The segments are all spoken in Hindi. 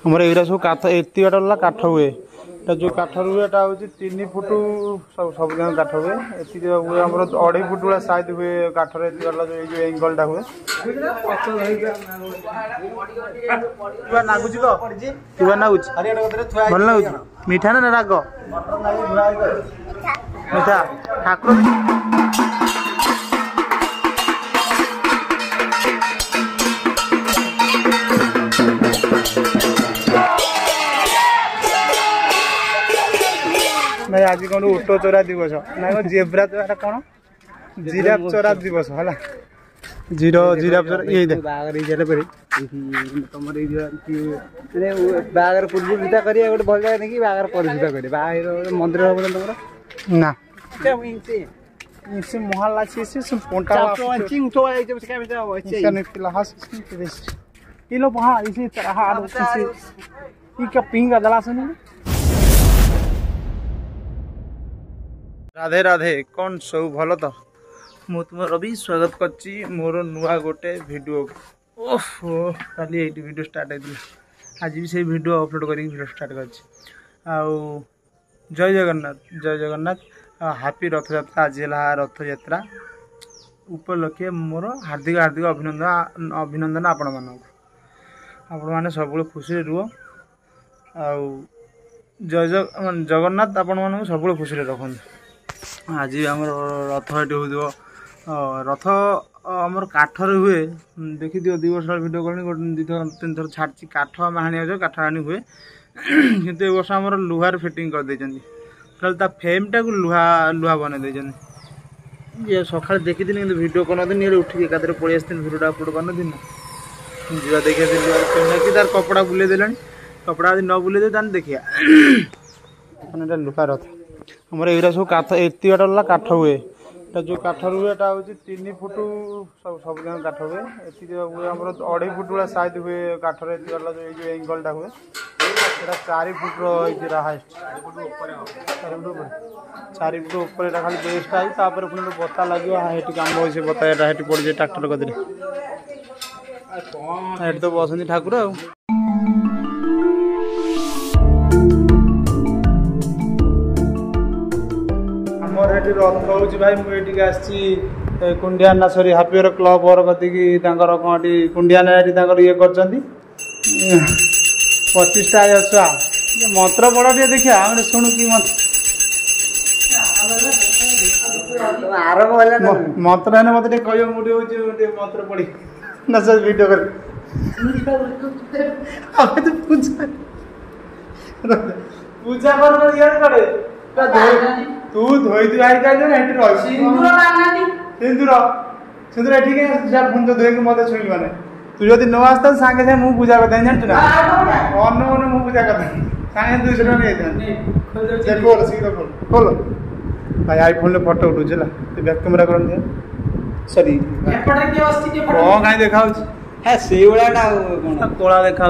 हमर एरा सब काठ एति बाटा वाला काठ हुए जो काठ रुए 3 फुट सब जन काठ हुए एति हुए हमर 2.5 फुट वाला साइज हुए काठ रे एति वाला जो एंगल टा हुए किबा नागुची को किबा नागुची भल नागुची मीठा ना राग मीठा ठाकुर मैं आज कौन ओटो चोरा दिवस ना जेब्रा चोरा कौन जिराफ चोरा दिवस है जिराफ चोरा ये बागर पूर्व सीता करिया गोटे भल जगह नहीं बागर पर सीता करे बाहर मंदिर हम तुम ना से मोहल्ला से पोंटा चिंग तो है जब से क्या है नहीं फिलहाल ये लो वहां इसी तरह ये क्या पिंग दला सुन राधे राधे कौन सब भल तो मु तुम रवि स्वागत करची मोर नुआ गोटे वीडियो ओहो खाली ये वीडियो स्टार्ट है आज भी से वीडियो अपलोड करी वीडियो स्टार्ट करची आउ जय जगन्नाथ हैप्पी रथ यात्रा आज है रथ यात्रा उपलक्षे मोर हार्दिक हार्दिक अभिनंदन आपण मैंने सब खुशी रुह आउ जय जगन्नाथ आपण मान सब खुशी रखते आज आम रथ ये हो रथ आमर काठर हुए देखी दियो 2 वर्ष भिड करें 2-3 थर छाड़ी काठ आम हाणी काठ हाणी हुए किंतु वर्ष आम लुहार फिटिंग कर देता फेमटा को लुहा बन ये सका देखी भिड कर उठिक एकाधर पलि आसती भिडियो अपलोड कर जीवा देखिए तार कपड़ा बुले देला कपड़ा यदि न बुले दे देखिया लुहा रथ हमर एरा सब काठ एति बाटा वाला काठ हुए जो काठ रुए 3 फुट सब जन काठ हुए एति हुए हमर 2.5 फुट वाला साइज हुए काठ रे एति वाला जो एंगल टा हुए एटा 4 फुट रो इरा हाइस्ट 4 फुट ऊपर एटा खाली बेस्ट आई तापर पुन बता लागियो हेटी काम होय से बता एटा हेटी पड़ जे ट्रैक्टर कदरे हेटी तो बसंती ठाकुर आ रथ हूँ भाई मुझे कुंडियाना सरी हापियर क्लब वर कति कौन कुंडियाना ये कर 25टा छुआ मंत्र बड़ा टे देखिया शुणु कि मंत्र है मत कह मुझे मंत्र पढ़ी ना सर वीडियो कर पूजा कर तू धोई धुआ सिंदूर सिंदूर ठीक है पुन धोई मत छुई मैंने तू जब न आसता सांगे सागे मुझे पूजा करता जानू ना अन्न मन मुझे पूजा करता सांगे 200 टका खोल शीघ्र खोल भाई आईफोन फोटो उठू तू बैक कैमेरा कर सरी कौन कहीं देखा से कला देखा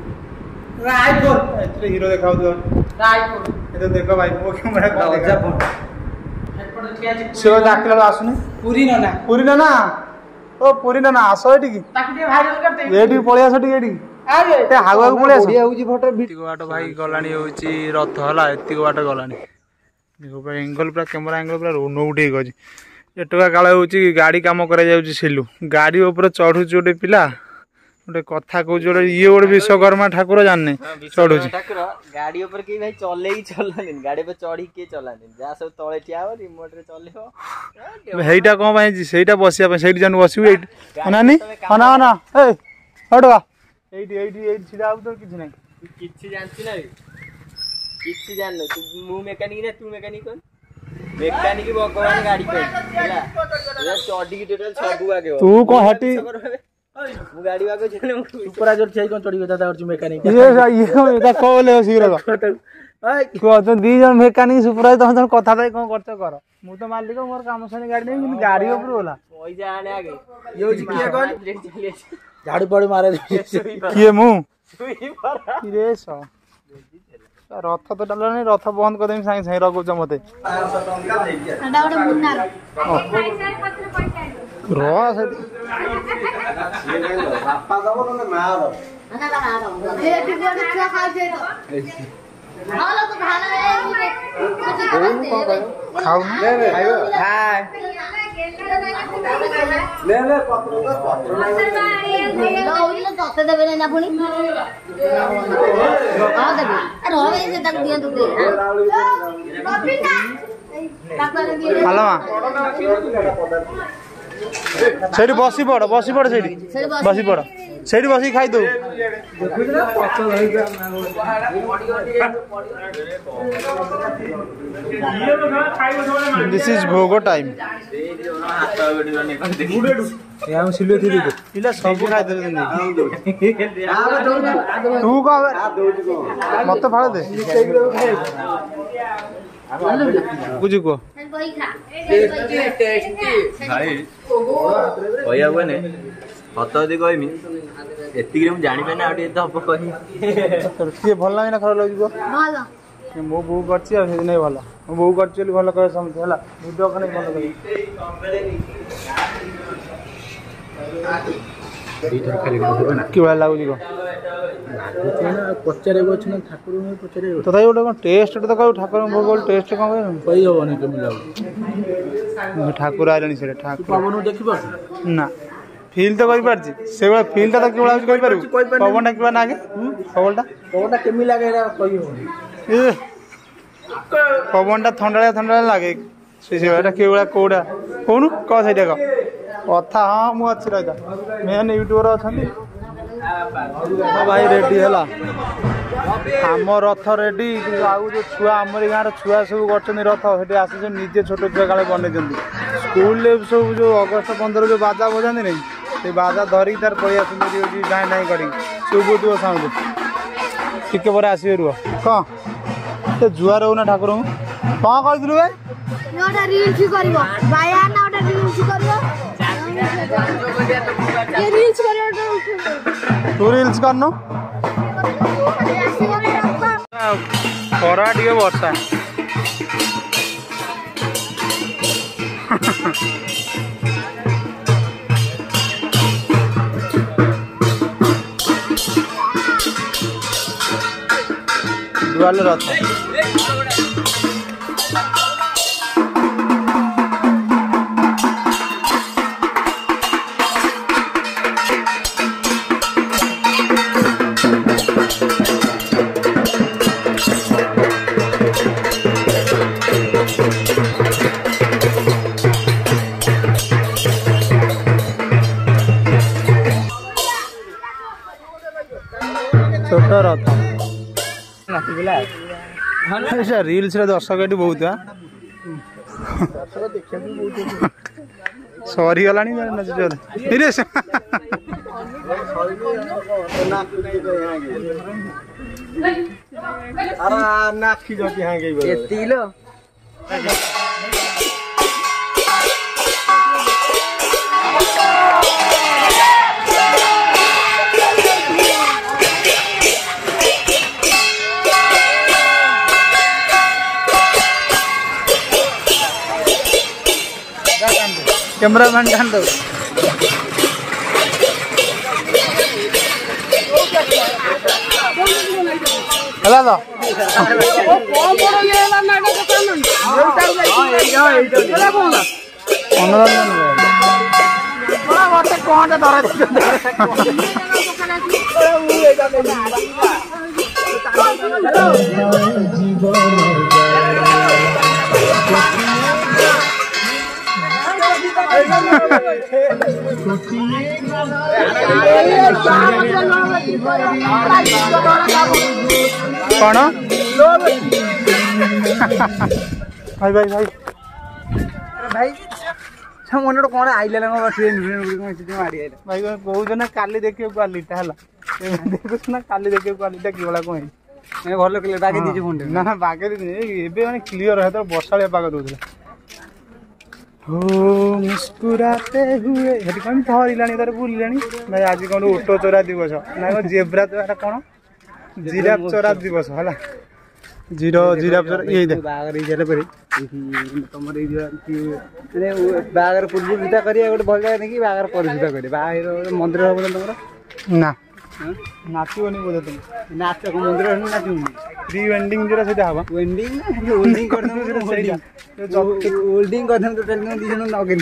हीरो देखा देख भाई मो कैमरा से डाकिला आसुनी पूरी ना ओ पूरी ना आस ये पलि आस हावा को बाट भाई गलानी रथ है एति बाट गलानी एंगल पूरा कैमेरा एंगल पूरा नौटे गई एटका काल हो गाड़ी कम कर सिलु गाड़ी उपर चढ़ू गोटे पिला गोटे कथा कह ये गोटे विश्वकर्मा ठाकुर जाने चढ़ू गाड़ी ऊपर के भाई चले ही चलानी गाड़ी पे चढ़ी के चलानी जा सब तळे ठिया हो रिमोट रे चलेहो हेइटा कोन भाई सेइटा बसिया पे सेइट जान बसिउ एट अनानी अना अना ए हटवा एट छिड़ा तो किछ नै किछ जानछि ना किछ जान तू मु मैकेनिक ना तू मैकेनिक कोन मैकेनिक भगवान गाड़ी पे हैला चढ़ी की टोटल सब आगे तू को हटी मु गाड़ी वाको चले सुपरवाइजर छै कोन चढ़ी गता और मैकेनिक ये एटा कोले शीघ्र को तो 2 जन मैकेनिक सुपरवाइजर तुम कथा दे कोन करछ कर मु तो मालिक मोर काम सने गाड़ी नहीं गाड़ी ऊपर होला पैसा आने आगे यो किया कोन झाड़ू पड़ मारे किए मु रे सो रथ तो डाल नहीं रथ बंद कर देमी साइंस है रगो मते एटा गोटे मुन्ना रो से बापा दबो न मार ତତେ ଦେବେ ନା ପୁଣି ସେଇଠି ବସି ପଡ ସେଇଠି ବସି ପଡ ସେଇଠି ବସିକି ଖାଇଦଉ। This is bhog time. ପିଲା ସବୁ ଖାଇଦେବେ ତୁ କଣ ମତେ ଫାଳ ଦେ ବୁଝୁ କୁହ କହିବାକୁ ନେ ସତ ଯଦି କହିମି ଏତିକିରେ ମୁଁ ଜାଣିପାରେନି ଆଉ ଟିକେ ହବ କହିମି କିଏ ଭଲ ଲାଗେ ନା ଖରାପ ଲାଗୁଛି କୁହ? ମୋ ବୋଉ କରିଛି ଆଉ ସେଇଦିନ ଭଲ ମୋ ବୋଉ କରିଛି ବୋଲି ଭଲ କରେ ସମସ୍ତେ ହେଲା ଭିଡ଼ିଓ ଖାନେ ଭଲ କରେ କି ଭଳିଆ ଲାଗୁଛି କହ ପଚାରିବାକୁ ଅଛି ନା ଠାକୁରଙ୍କୁ ପଚାରିବାକୁ ତଥାପି ଗୋଟେ କଣ ଟେଷ୍ଟ ତ କହିବୁ ଠାକୁରଙ୍କ ଭୋଗ ଟେଷ୍ଟ କଣ କହିବୁ କହିହବନି କେମିତି ଲାଗୁଛି ଠାକୁର ଆଇଲାଣି ସେଇଟା ଠାକୁର ପବନକୁ ଦେଖିପାରୁଛୁ ନା ଫିଲ୍ ତ କରିପାରୁଛି ସେଇଭଳିଆ ଫିଲ୍ଟା ତ କିଭଳିଆ ହେଉଛି କହିପାରିବୁ ପବନଟା କିଭଳିଆ ନାଗେ ପବନଟା କେମିତି ଲାଗେ ଏଇଟା କହିହବନି ପବନଟା ଥଣ୍ଡାଳିଆ ଲାଗେ ସେଇଟା କିଭଳିଆ କୋଉଟା କହୁନୁ କହ ସେଇଟା କହ କଥା ହଁ ମୁଁ ଅଛି ରହିଥା ମେନ୍ ୟୁଟ୍ୟୁବର ଅଛନ୍ତି ଭାଇ ରେଡି ହେଲା ଆମ ରଥ ରେଡି ଆଉ ଯୋଉ ଛୁଆ ଆମରି ଗାଁର ଛୁଆ ସବୁ କରିଛନ୍ତି ରଥ ସେଠି ଆସିଛନ୍ତି ନିଜେ ଛୋଟ ଛୁଆ କାଳେ ବନେଇଛନ୍ତି ସ୍କୁଲରେ ସବୁ ଯୋଉ ଅଗଷ୍ଟ 15 ଯୋଉ ବାଜା ବଜାନ୍ତି ନାଇଁ ସେ ବାଜା ଧରିକି ତାର ପଳେଇ ଆସୁଛନ୍ତି ଗାଁ ନାଇଁ କରିକି ଶୁଭୁଥିବ ସାଉଣ୍ଡ ଟିକେ ପରେ ଆସିବେ ରୁହ କଣ ସେ ଜୁଆର ହଉନା ଠାକୁରଙ୍କୁ କଣ କହିଥିଲୁ ଭାଇ ତୁ ରିଲ୍ସ କରିନୁ ଖରା ଟିକେ ବର୍ଷା ଦୁଆଲେ ରଥ छोट रथ रील्स दर्शक एटी बहुत सरी गला कैमरामैन ध्यान दो हला तो कौन भाई भाई भाई भाई मन कौन आइले भाई कौन ना काली देखिए क्वालिटी है देखुच ना काली देखिए क्वालिटी कि भाला कौन भल कले बागे दीजिए फोन ना बागे एबे माने क्लियर है तो बर्षालिया पाग दउथला हो मुस्कुराते हुए हेटी कौन थरिलानी तार बुलिलानी भाई आज कौन ओटो चोरा दिवस ना जेब्रा चोरा कौन जिराफ चोरा दिवस हला जिराफ चोरा ये दे बागर इजले परे तमर इ माने बागर पूर्व सुधा करिया गोटे भल जाय कि बागर पर सुधा करे बाहर मंदिर हो तमर ना नाचबनी बोधे तुम नाच मंदिर नाचुनी प्री वेडिंग जो से हम वेंडिंग होल्डिंग कर दम होल्डिंग कर दम तो तेल दी जन नगेन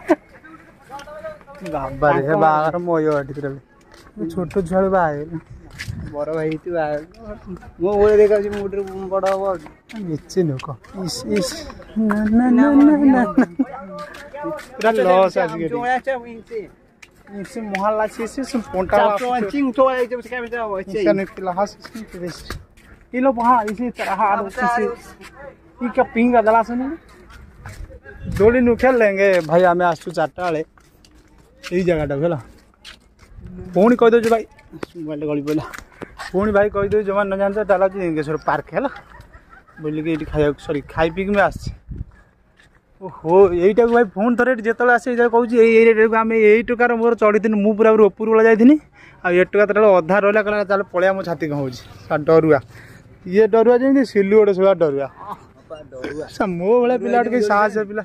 बाबा रे बाहर मोयो अटिक छोट छुआ बाहर बड़ भाई तू मो बोले देखा मोटर बड़ हम बेचे लोक इस इस ना ना ना ना पूरा लॉस आज के इसे मोहल्ला से पोंटा चिंग तो आई जब से क्या बेटा वो इसका निकला हां ये लो वहां इसी तरह हां इसी ई का पिंग दला सुन दोली नु खेल लेंगे भाई हमें आसु 4टा वाले यही जगह भेला पुणी कह दो भाई मोबाइल गली पड़ा पुणी भाई कह दो जमा न जानते डाला लिंगेश्वर पार्क है बोलिक ये खाया सॉरी खाई पी में आस ओहो यहीटा भाई फोन थे जिते आसे कहूँ आम यही टुकार मोर चढ़ी थी मुझे पूरा ऊपर वाला जाइनी आ टुका तो अधा रहा कहला चल पलिया मो छाती कौन हो डरुआ ये डरुआ जमी सिलु गोटे से डरुआ मो भाया पिला कहीं साहस पिला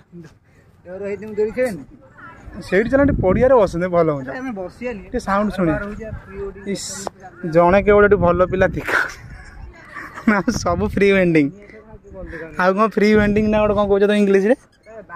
से चल पड़िया बसते भल हो साउंड शुणी जड़े केवल भल पिला दिखा सब फ्री वेंडिंग आ फ्री वेंडिंग ना गोटे कौन कौच तो इंग्लीश रे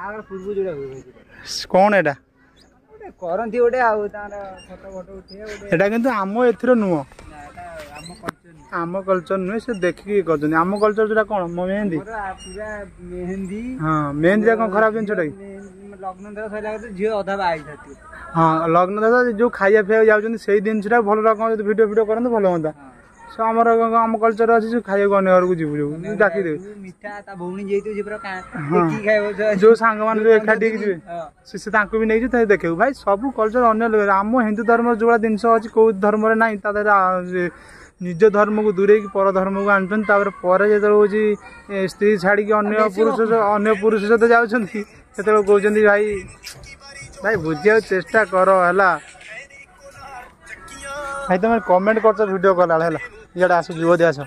कौन एटा करंती गोटे एटा किंतु आम एथरो नुह आम कल्चर नुहे से देखिए कर आम कल्चर जो कौन मेहंदी मेहंदी हाँ मेहंदी कौन खराब जिन लग्न धर सैला झील अधा बाई हाँ लग्न दादा जो खाइया पिया जाऊँ से दिन से भल रकम भिडियो भिडियो करते भल हाँ सो आम कल्चर अच्छी जो खाइक अन्य घर को जीव डाकी देवे मिठा ता भौणी जेतु जे पूरा जो सांग मान जो एकाठी जी से भी नहीं देखे भाई सब कल्चर अन्य आम हिंदू धर्म जो जिनस अच्छी कौ धर्म ना निज धर्म को दूरे पर धर्म को आनुन जो हूँ स्त्री छाड़ी अन्य पुरुष सहित जाऊँगी से कहते भाई भाई बुझे चेष्टा कर है भाई तुम कमेंट कर वीडियो कला इे आस जुवदी आस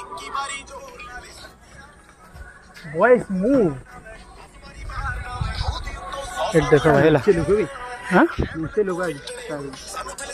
वॉइस मूव देख भाई हाँ लोग